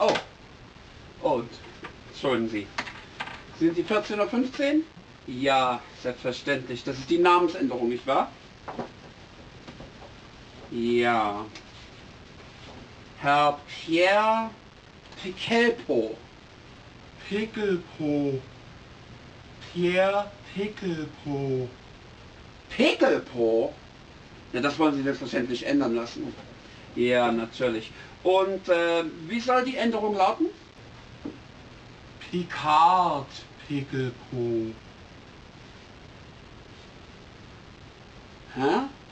Oh. Und, entschuldigen Sie. Sind Sie 14 oder 15? Ja, selbstverständlich. Das ist die Namensänderung, nicht wahr? Ja. Herr Pierre Pickelpo. Pickelpo. Pierre Pickelpo. Pickelpo? Ja, das wollen Sie selbstverständlich ändern lassen. Ja, natürlich. Und wie soll die Änderung lauten? Picard Pickelpo. Hä?